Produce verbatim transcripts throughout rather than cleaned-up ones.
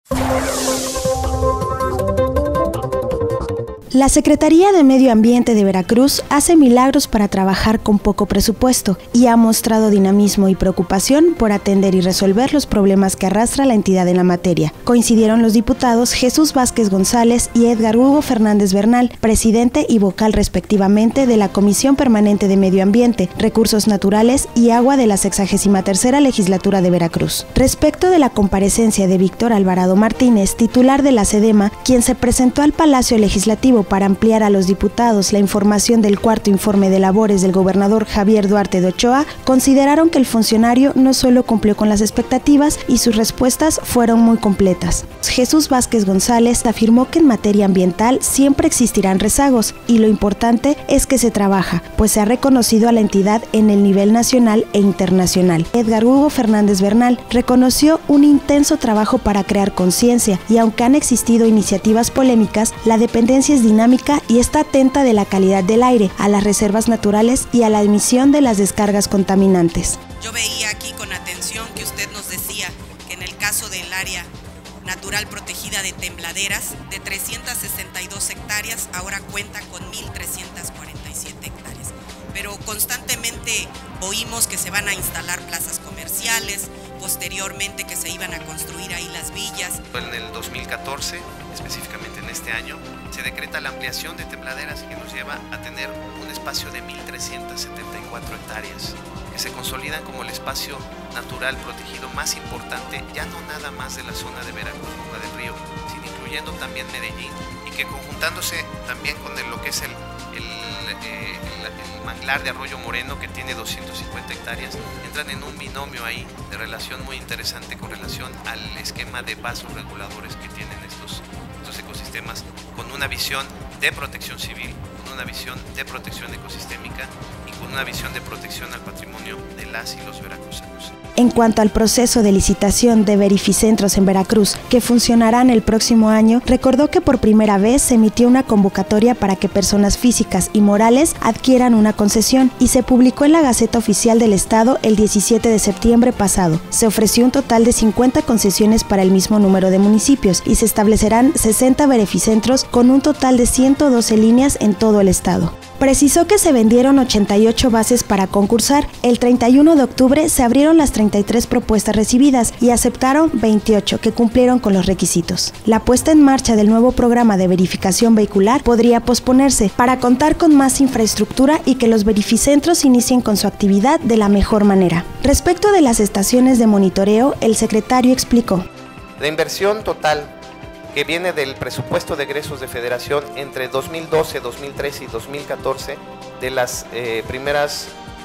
La Secretaría de Medio Ambiente de Veracruz hace milagros para trabajar con poco presupuesto y ha mostrado dinamismo y preocupación por atender y resolver los problemas que arrastra la entidad en la materia. Coincidieron los diputados Jesús Vázquez González y Edgar Hugo Fernández Bernal, presidente y vocal respectivamente de la Comisión Permanente de Medio Ambiente, Recursos Naturales y Agua de la sexagésima tercera Legislatura de Veracruz. Respecto de la comparecencia de Víctor Alvarado Martínez, titular de la SEDEMA, quien se presentó al Palacio Legislativo para ampliar a los diputados la información del cuarto informe de labores del gobernador Javier Duarte de Ochoa, consideraron que el funcionario no solo cumplió con las expectativas y sus respuestas fueron muy completas. Jesús Vázquez González afirmó que en materia ambiental siempre existirán rezagos y lo importante es que se trabaja, pues se ha reconocido a la entidad en el nivel nacional e internacional. Edgar Hugo Fernández Bernal reconoció un intenso trabajo para crear conciencia y aunque han existido iniciativas polémicas, la dependencia es dinámica y está atenta de la calidad del aire, a las reservas naturales y a la emisión de las descargas contaminantes. Yo veía aquí con atención que usted nos decía que en el caso del área natural protegida de Tembladeras, de trescientas sesenta y dos hectáreas, ahora cuenta con mil trescientas cuarenta y siete hectáreas. Pero constantemente oímos que se van a instalar plazas comerciales, posteriormente que se iban a construir ahí las villas. En el dos mil catorce, específicamente en este año, se decreta la ampliación de Tembladeras que nos lleva a tener un espacio de mil trescientas setenta y cuatro hectáreas que se consolidan como el espacio natural protegido más importante, ya no nada más de la zona de Veracruz, Boca del Río, sino incluyendo también Medellín, y que conjuntándose también con el, lo que es el, el, eh, el, el manglar de Arroyo Moreno, que tiene doscientas cincuenta hectáreas, entran en un binomio ahí de relación muy interesante con relación al esquema de vasos reguladores que tienen estos, estos ecosistemas, con una visión de protección civil, con una visión de protección ecosistémica y con una visión de protección al patrimonio de las y los veracruzanos. En cuanto al proceso de licitación de verificentros en Veracruz, que funcionarán el próximo año, recordó que por primera vez se emitió una convocatoria para que personas físicas y morales adquieran una concesión y se publicó en la Gaceta Oficial del Estado el diecisiete de septiembre pasado. Se ofreció un total de cincuenta concesiones para el mismo número de municipios y se establecerán sesenta verificentros con un total de ciento doce líneas en todo el estado. Precisó que se vendieron ochenta y ocho bases para concursar. El treinta y uno de octubre se abrieron las treinta y tres propuestas recibidas y aceptaron veintiocho que cumplieron con los requisitos. La puesta en marcha del nuevo programa de verificación vehicular podría posponerse para contar con más infraestructura y que los verificentros inicien con su actividad de la mejor manera. Respecto de las estaciones de monitoreo, el secretario explicó: La inversión total que viene del presupuesto de egresos de Federación entre dos mil doce, dos mil trece y dos mil catorce, de las eh, primeras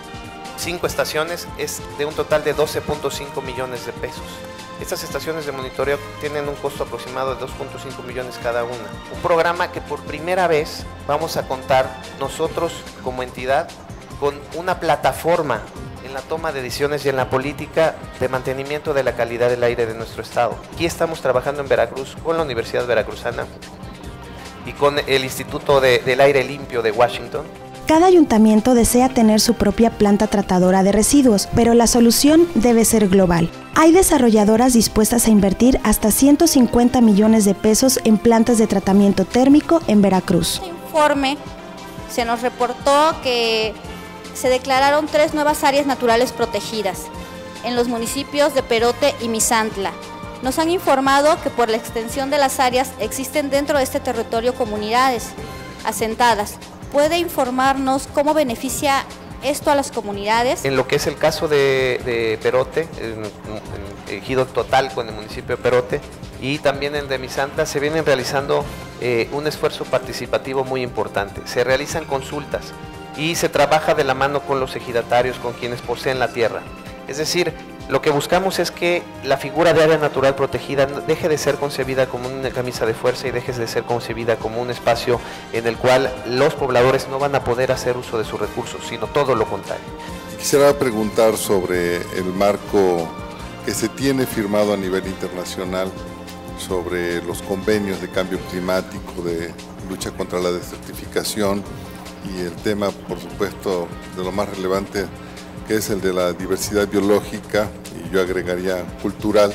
cinco estaciones, es de un total de doce punto cinco millones de pesos. Estas estaciones de monitoreo tienen un costo aproximado de dos punto cinco millones cada una. Un programa que por primera vez vamos a contar nosotros como entidad con una plataforma en la toma de decisiones y en la política de mantenimiento de la calidad del aire de nuestro estado. Aquí estamos trabajando en Veracruz con la Universidad Veracruzana y con el Instituto de, del Aire Limpio de Washington. Cada ayuntamiento desea tener su propia planta tratadora de residuos, pero la solución debe ser global. Hay desarrolladoras dispuestas a invertir hasta ciento cincuenta millones de pesos en plantas de tratamiento térmico en Veracruz. En este informe se nos reportó que se declararon tres nuevas áreas naturales protegidas en los municipios de Perote y Misantla. Nos han informado que por la extensión de las áreas existen dentro de este territorio comunidades asentadas. ¿Puede informarnos cómo beneficia esto a las comunidades? En lo que es el caso de, de Perote, en, en ejido total con el municipio de Perote, y también en de Misantla, se vienen realizando eh, un esfuerzo participativo muy importante. Se realizan consultas y se trabaja de la mano con los ejidatarios, con quienes poseen la tierra. Es decir, lo que buscamos es que la figura de área natural protegida deje de ser concebida como una camisa de fuerza y deje de ser concebida como un espacio en el cual los pobladores no van a poder hacer uso de sus recursos, sino todo lo contrario. Quisiera preguntar sobre el marco que se tiene firmado a nivel internacional sobre los convenios de cambio climático, de lucha contra la desertificación, y el tema, por supuesto, de lo más relevante, que es el de la diversidad biológica, y yo agregaría cultural, en el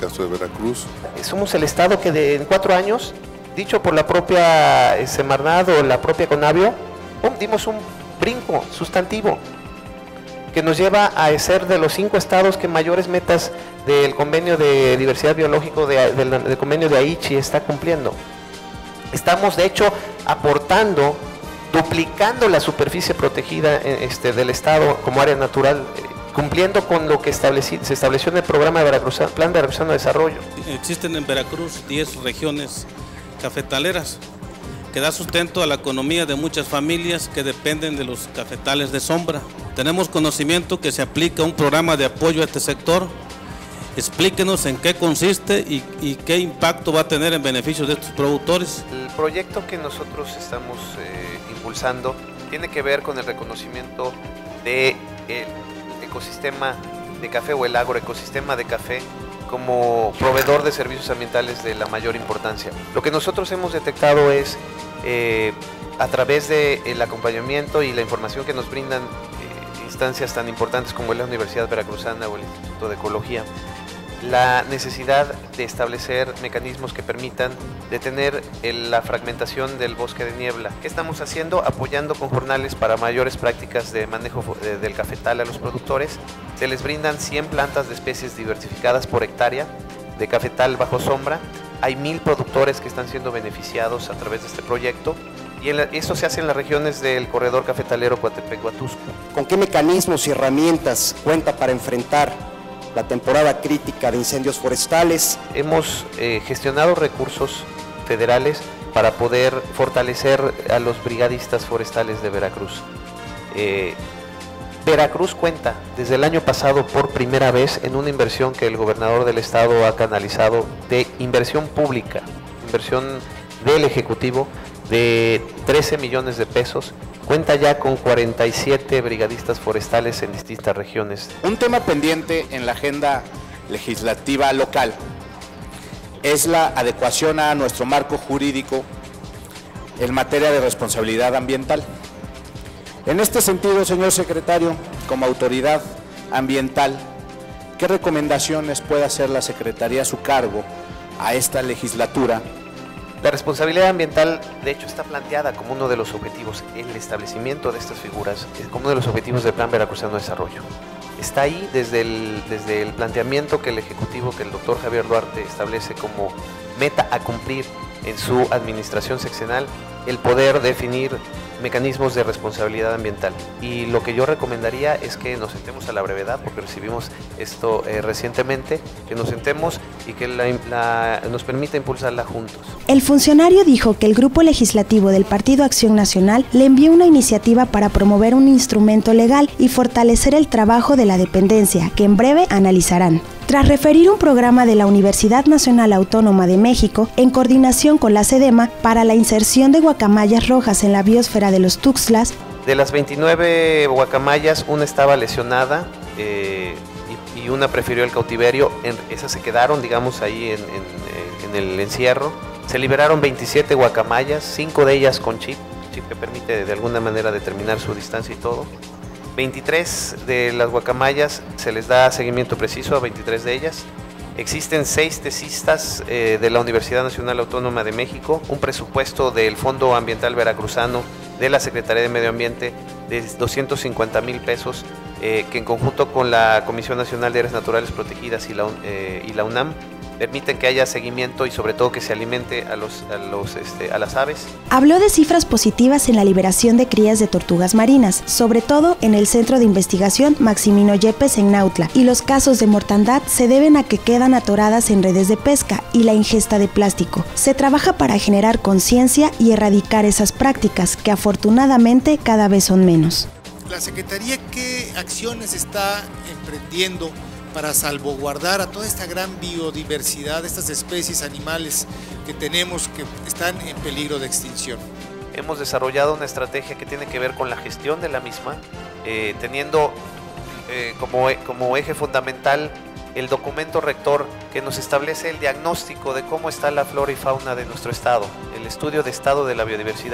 caso de Veracruz. Somos el estado que de, en cuatro años, dicho por la propia eh, Semarnat o la propia Conavio, ¡pum!, dimos un brinco sustantivo que nos lleva a ser de los cinco estados que mayores metas del convenio de diversidad biológica de, del, del convenio de Aichi está cumpliendo. Estamos de hecho aportando, duplicando la superficie protegida este, del estado como área natural, eh, cumpliendo con lo que estableci, se estableció en el programa de Veracruz, Plan Veracruzano de Desarrollo. Existen en Veracruz diez regiones cafetaleras que da sustento a la economía de muchas familias que dependen de los cafetales de sombra. Tenemos conocimiento que se aplica un programa de apoyo a este sector. Explíquenos en qué consiste y, y qué impacto va a tener en beneficio de estos productores. El proyecto que nosotros estamos eh, impulsando tiene que ver con el reconocimiento del ecosistema de café o el agroecosistema de café como proveedor de servicios ambientales de la mayor importancia. Lo que nosotros hemos detectado es, eh, a través del acompañamiento y la información que nos brindan eh, instancias tan importantes como la Universidad Veracruzana o el Instituto de Ecología, la necesidad de establecer mecanismos que permitan detener el, la fragmentación del bosque de niebla. ¿Qué estamos haciendo? Apoyando con jornales para mayores prácticas de manejo de, del cafetal a los productores. Se les brindan cien plantas de especies diversificadas por hectárea de cafetal bajo sombra. Hay mil productores que están siendo beneficiados a través de este proyecto. Y en la, esto se hace en las regiones del corredor cafetalero Coatepec-Huatusco. ¿Con qué mecanismos y herramientas cuenta para enfrentar la temporada crítica de incendios forestales? Hemos eh, gestionado recursos federales para poder fortalecer a los brigadistas forestales de Veracruz. Eh, Veracruz cuenta desde el año pasado por primera vez en una inversión que el gobernador del estado ha canalizado de inversión pública, inversión del Ejecutivo de trece millones de pesos. Cuenta ya con cuarenta y siete brigadistas forestales en distintas regiones. Un tema pendiente en la agenda legislativa local es la adecuación a nuestro marco jurídico en materia de responsabilidad ambiental. En este sentido, señor secretario, como autoridad ambiental, ¿qué recomendaciones puede hacer la Secretaría a su cargo a esta legislatura? La responsabilidad ambiental, de hecho, está planteada como uno de los objetivos, el establecimiento de estas figuras, como uno de los objetivos del Plan Veracruzano de Desarrollo. Está ahí desde el, desde el planteamiento que el Ejecutivo, que el doctor Javier Duarte establece como meta a cumplir en su administración sexenal, el poder definir mecanismos de responsabilidad ambiental. Y lo que yo recomendaría es que nos sentemos a la brevedad, porque recibimos esto eh, recientemente, que nos sentemos y que la, la, nos permita impulsarla juntos. El funcionario dijo que el Grupo Legislativo del Partido Acción Nacional le envió una iniciativa para promover un instrumento legal y fortalecer el trabajo de la dependencia, que en breve analizarán. Tras referir un programa de la Universidad Nacional Autónoma de México, en coordinación con la SEDEMA, para la inserción de guacamayas rojas en la biosfera de los Tuxtlas. De las veintinueve guacamayas, una estaba lesionada eh, y, y una prefirió el cautiverio. En, esas se quedaron, digamos, ahí en, en, en el encierro. Se liberaron veintisiete guacamayas, cinco de ellas con chip, chip que permite de alguna manera determinar su distancia y todo. veintitrés de las guacamayas se les da seguimiento preciso a veintitrés de ellas. Existen seis tesistas eh, de la Universidad Nacional Autónoma de México, un presupuesto del Fondo Ambiental Veracruzano de la Secretaría de Medio Ambiente de doscientos cincuenta mil pesos, eh, que en conjunto con la Comisión Nacional de Áreas Naturales Protegidas y la, eh, y la UNAM permiten que haya seguimiento y sobre todo que se alimente a, los, a, los, este, a las aves. Habló de cifras positivas en la liberación de crías de tortugas marinas, sobre todo en el Centro de Investigación Maximino Yepes en Nautla, y los casos de mortandad se deben a que quedan atoradas en redes de pesca y la ingesta de plástico. Se trabaja para generar conciencia y erradicar esas prácticas, que afortunadamente cada vez son menos. La Secretaría, ¿qué acciones está emprendiendo para salvaguardar a toda esta gran biodiversidad de estas especies animales que tenemos que están en peligro de extinción? Hemos desarrollado una estrategia que tiene que ver con la gestión de la misma, eh, teniendo eh, como, como eje fundamental el documento rector que nos establece el diagnóstico de cómo está la flora y fauna de nuestro estado, el estudio de estado de la biodiversidad,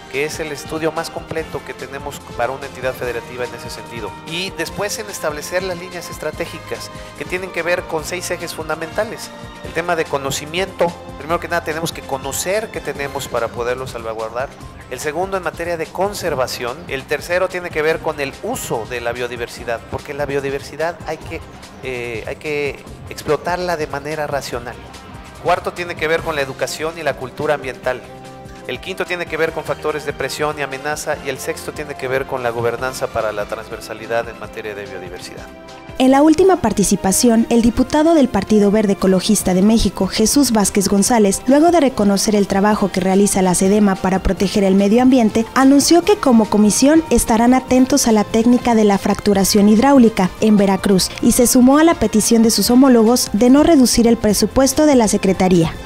que es el estudio más completo que tenemos para una entidad federativa en ese sentido. Y después en establecer las líneas estratégicas que tienen que ver con seis ejes fundamentales. El tema de conocimiento, primero que nada tenemos que conocer qué tenemos para poderlo salvaguardar. El segundo en materia de conservación. El tercero tiene que ver con el uso de la biodiversidad, porque la biodiversidad hay que, eh, hay que explotarla de manera racional. Cuarto tiene que ver con la educación y la cultura ambiental. El quinto tiene que ver con factores de presión y amenaza, y el sexto tiene que ver con la gobernanza para la transversalidad en materia de biodiversidad. En la última participación, el diputado del Partido Verde Ecologista de México, Jesús Vázquez González, luego de reconocer el trabajo que realiza la SEDEMA para proteger el medio ambiente, anunció que como comisión estarán atentos a la técnica de la fracturación hidráulica en Veracruz y se sumó a la petición de sus homólogos de no reducir el presupuesto de la Secretaría.